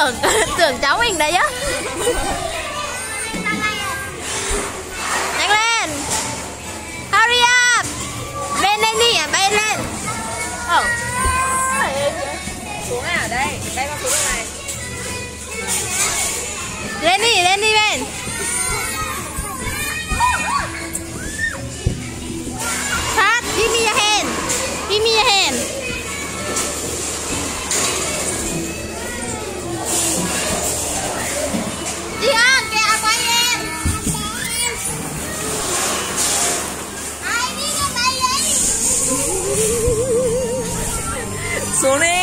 tưởng tưởng cháu mình đấy á. Nhanh lên. Hurry up. Lên lên đi, bay lên. Xuống à? Đây, bay con xuống này. Lên đi Ben. Phát, give me your hand. Give me your hand. Đi ăn, kẹo quay em. Xuống đi.